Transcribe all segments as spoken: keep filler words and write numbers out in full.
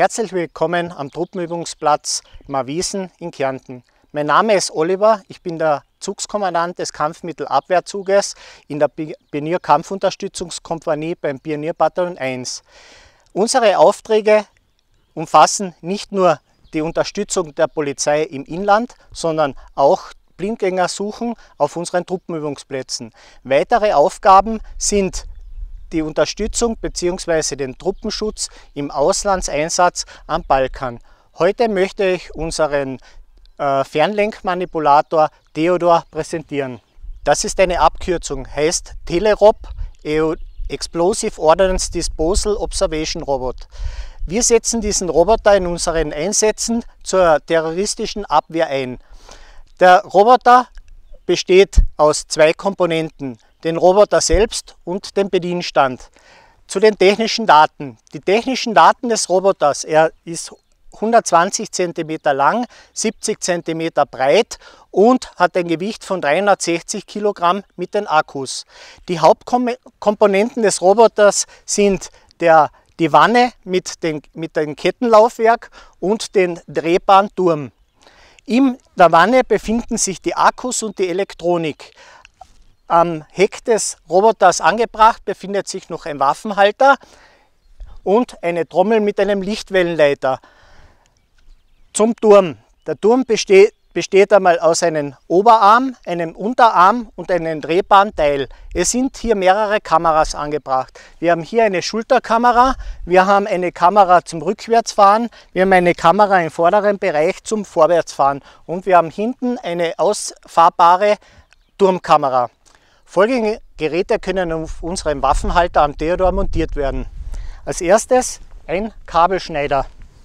Herzlich willkommen am Truppenübungsplatz Marwiesen in Kärnten. Mein Name ist Oliver, ich bin der Zugskommandant des Kampfmittelabwehrzuges in der Pionier-Kampfunterstützungskompanie beim Pionierbataillon eins. Unsere Aufträge umfassen nicht nur die Unterstützung der Polizei im Inland, sondern auch Blindgängersuchen auf unseren Truppenübungsplätzen. Weitere Aufgaben sind die Unterstützung bzw. den Truppenschutz im Auslandseinsatz am Balkan. Heute möchte ich unseren äh, Fernlenkmanipulator Theodor präsentieren. Das ist eine Abkürzung, heißt Telerob Explosive Ordnance Disposal Observation Robot. Wir setzen diesen Roboter in unseren Einsätzen zur terroristischen Abwehr ein. Der Roboter besteht aus zwei Komponenten, den Roboter selbst und den Bedienstand. Zu den technischen Daten. Die technischen Daten des Roboters, er ist hundertzwanzig Zentimeter lang, siebzig Zentimeter breit und hat ein Gewicht von dreihundertsechzig Kilogramm mit den Akkus. Die Hauptkomponenten des Roboters sind der, die Wanne mit, den, mit dem Kettenlaufwerk und den drehbaren Turm. In der Wanne befinden sich die Akkus und die Elektronik. Am Heck des Roboters angebracht befindet sich noch ein Waffenhalter und eine Trommel mit einem Lichtwellenleiter. Zum Turm. Der Turm besteht, besteht einmal aus einem Oberarm, einem Unterarm und einem drehbaren Teil. Es sind hier mehrere Kameras angebracht. Wir haben hier eine Schulterkamera, wir haben eine Kamera zum Rückwärtsfahren, wir haben eine Kamera im vorderen Bereich zum Vorwärtsfahren und wir haben hinten eine ausfahrbare Turmkamera. Folgende Geräte können auf unserem Waffenhalter am Theodor montiert werden. Als erstes ein Kabelschneider.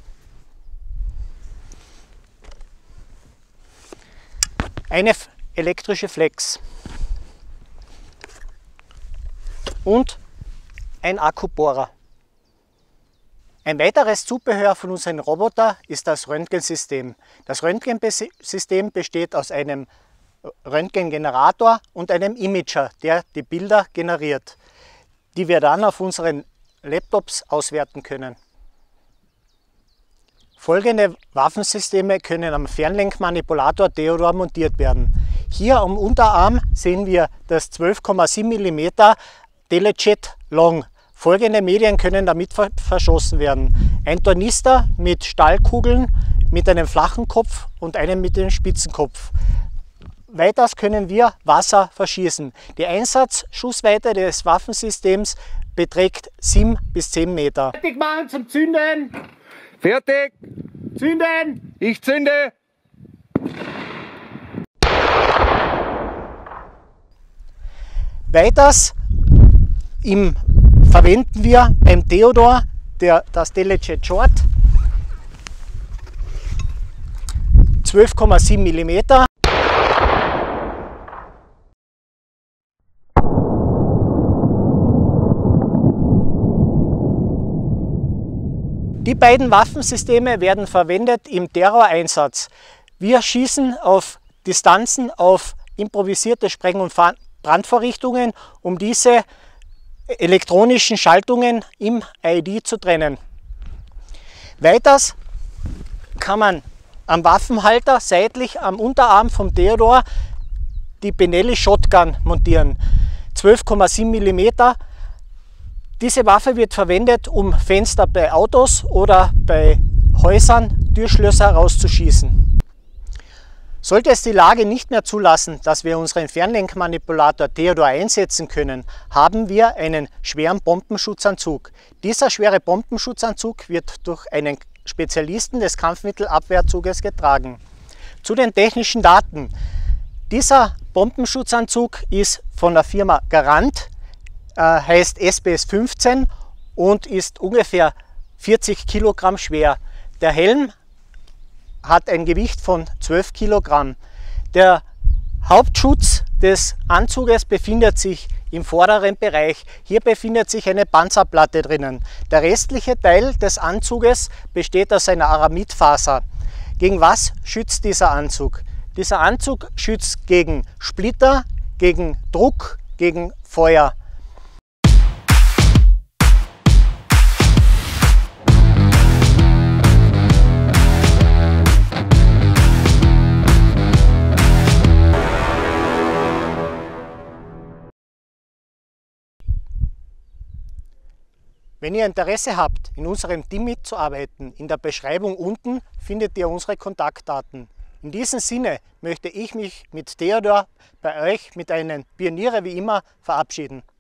Eine elektrische Flex und ein Akkubohrer. Ein weiteres Zubehör von unserem Roboter ist das Röntgensystem. Das Röntgensystem besteht aus einem Röntgengenerator und einem Imager, der die Bilder generiert, die wir dann auf unseren Laptops auswerten können. Folgende Waffensysteme können am Fernlenkmanipulator Theodor montiert werden. Hier am Unterarm sehen wir das zwölf Komma sieben Millimeter Telejet Long. Folgende Medien können damit verschossen werden. Ein Tornister mit Stahlkugeln, mit einem flachen Kopf und einem mit dem Spitzenkopf. Weiters können wir Wasser verschießen. Die Einsatzschussweite des Waffensystems beträgt sieben bis zehn Meter. Fertig machen zum Zünden! Fertig! Zünden! Ich zünde! Weiters im, verwenden wir beim Theodor der, das Telejet Short zwölf Komma sieben Millimeter. Die beiden Waffensysteme werden verwendet im Terroreinsatz. Wir schießen auf Distanzen auf improvisierte Spreng- und Brandvorrichtungen, um diese elektronischen Schaltungen im I E D zu trennen. Weiters kann man am Waffenhalter seitlich am Unterarm vom Theodor die Benelli Shotgun montieren. zwölf Komma sieben Millimeter. Diese Waffe wird verwendet, um Fenster bei Autos oder bei Häusern, Türschlösser rauszuschießen. Sollte es die Lage nicht mehr zulassen, dass wir unseren Fernlenkmanipulator Theodor einsetzen können, haben wir einen schweren Bombenschutzanzug. Dieser schwere Bombenschutzanzug wird durch einen Spezialisten des Kampfmittelabwehrzuges getragen. Zu den technischen Daten. Dieser Bombenschutzanzug ist von der Firma Garant, heißt S B S fünfzehn und ist ungefähr vierzig Kilogramm schwer. Der Helm hat ein Gewicht von zwölf Kilogramm. Der Hauptschutz des Anzuges befindet sich im vorderen Bereich. Hier befindet sich eine Panzerplatte drinnen. Der restliche Teil des Anzuges besteht aus einer Aramidfaser. Gegen was schützt dieser Anzug? Dieser Anzug schützt gegen Splitter, gegen Druck, gegen Feuer. Wenn ihr Interesse habt, in unserem Team mitzuarbeiten, in der Beschreibung unten findet ihr unsere Kontaktdaten. In diesem Sinne möchte ich mich mit Theodor bei euch mit einem Pioniere wie immer verabschieden.